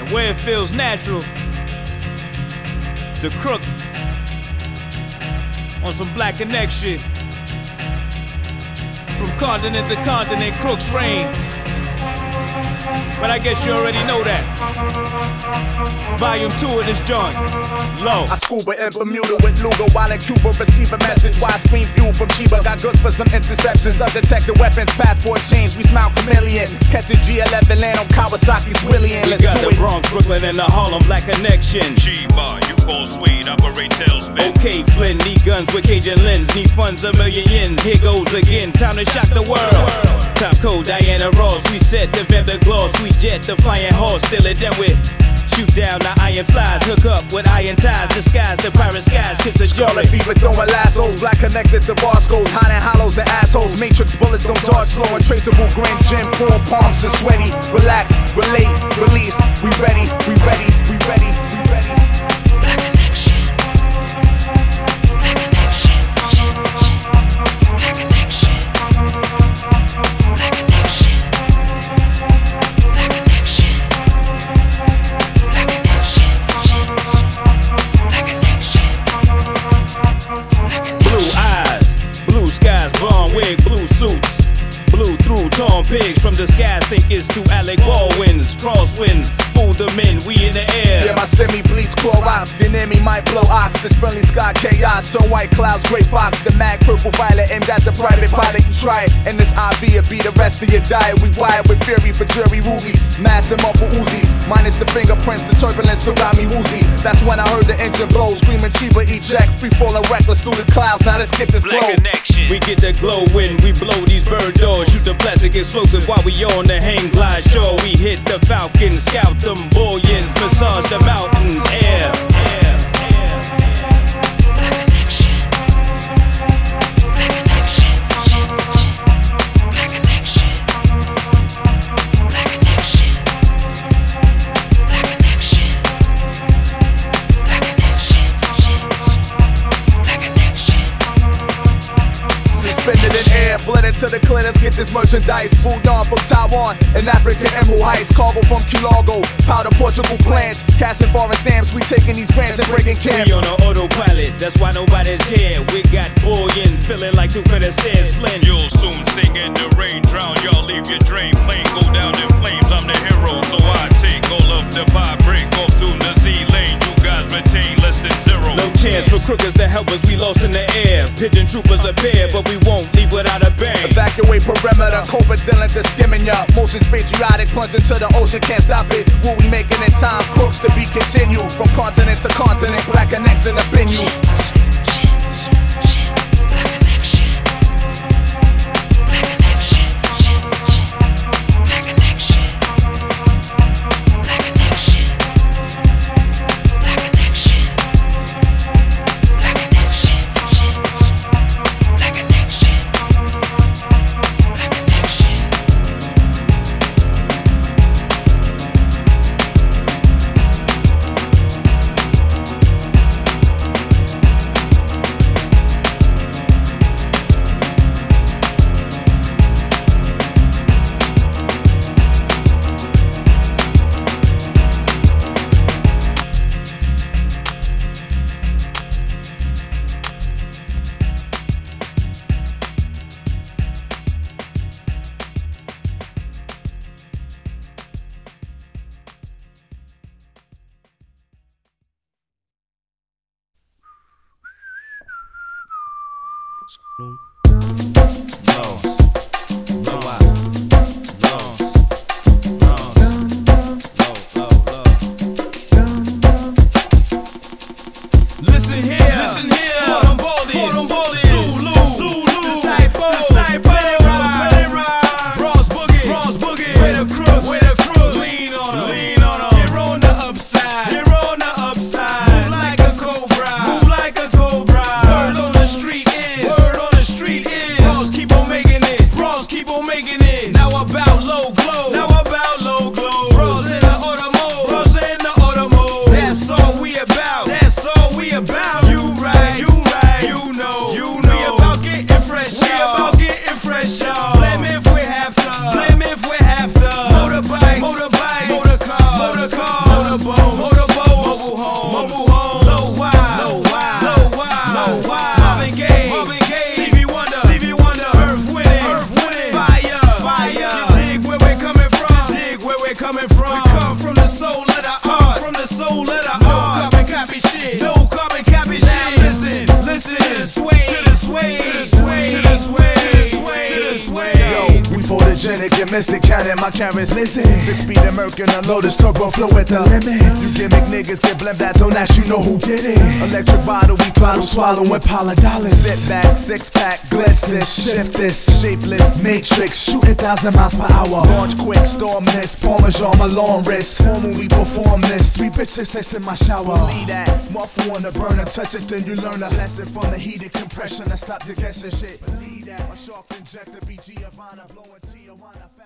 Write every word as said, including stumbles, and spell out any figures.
where it feels natural. The Crook on some Black Connect shit. From continent to continent, Crooks reign. But I guess you already know that. Volume two of this joint, low. I scuba in Bermuda with Luga while in Cuba receive a message. Widescreen view from Chiba, got goods for some interceptions. Undetected weapons, passport change, we smile chameleon. Catch a G eleven, land on Kawasaki's William. We Let's got do the it. Bronx, Brooklyn, and the Harlem Black Connection. Chiba, you call Swede, operate tailspin. Okay, Flynn, need guns with Cajun lens, need funds a million yens. Here goes again, time to shock the world. Top code, Diana Ross, we set the Vanda Gloss, we jet the flying horse, still it then with. Shoot down the iron flies, hook up with iron ties, disguise the pirate skies, kiss a Scarlet joy. fever throwing lassos, black connected to Boscos, hot and hollows and assholes. Matrix bullets don't dart slow, untraceable grin, gin, poor palms are sweaty. Relax, relate, release, we ready, we ready, we ready, we ready. Black Connection. Black Connection. Shit, shit. Black Connection. Black Connection. Black Connection. Black Connection. Shit. Black Connection. Black Connection. Blue eyes, blue skies, blonde wig, blue suits. Blew through torn pigs from the skies, think it's two Alec Baldwins. Crosswinds, fool them in, we in the air. Yeah, my semi-bleach Clorox, the enemy might blow ox. This friendly sky chaos, so white clouds, gray fox. The mag purple violet aimed at the private pilot, you try it. And this I V will be the rest of your diet. We wired with fury for jury rubies. Mass and muffle Uzis, minus the fingerprints, the turbulence still got me woozy. That's when I heard the engine blow, screaming Chiba eject. Free falling reckless through the clouds, now let's get this glow. Black Connection. We get the glow when we blow these bird doors. Shoot the plastic explosive while we on the hang glide shore. We hit the falcon, scout them bullions, massage the mountains, air, air, air, air. Black Connection. Black Connection. Shit, shit. Black Connection. Black Connection. Black Connection. Black Connection. Shit. Black Connection. Suspended in air, bled into the clear, let's get this merchandise. Food on from Taiwan and African Emerald Heights. Cargo from Key Largo, powder Portugal plants. Cashing foreign stamps, we taking these grants and breaking camp. We on an autopilot, that's why nobody's here. We got bullion, feeling like two feather stairs. Flynn, You'll soon sing in the rain, drown, y'all leave your drain. Plane go down in flames, I'm the hero, so I take all of the pie, break off to the sea lane. You guys maintain less than zero. no chance for crookers to help us, we lost in the air. Pigeon troopers appear, but we won't leave without a bang. Evacuate perimeter, Cobra Dylan just skimming ya. Motion's patriotic, plunge into the ocean, can't stop it. Will we making in time, crooks to be continued. From continent to continent, Black Connection up in you. Listen here, listen here. For them baldies, for them baldies. Zulu, Zulu, Disciple, Disciple. Let it ride, let it ride. Bronx Boogie, Bronx Boogie. Where the crooks, where the crooks. Lean on 'em, lean on 'em. Here on the upside, here on the upside. Move like a cobra, move like a cobra. Word on the street is, word on the street is. Bros keep on making it. we're coming from. We come from the soul of the art, from the soul of the art. No carbon copy shit, no carbon copy shit. Now listen, listen to the sway, to the sway, to the sway, to the sway, to the sway, to the sway. Yo, we photogenic and mystic, counting my carats. Listen, six speed American unloaded, turbo flow at the limits. You gimmick niggas get blamed out, don't ask, you know who did it. Electric bottle, we throttle, swallow with Paula dollars. Sit back, six pack, bless this, shift this, shapeless matrix, shooting thousand miles per hour. Launch quick, storm this, Parmesan my long wrist. Form when we perform this, three bitches sex in my shower. Believe that, muffle on the burner, touch it, then you learn a lesson from the heated compression. I stop the guessing shit. Believe that, my sharp injector, B G Havana, blowing Tijuana.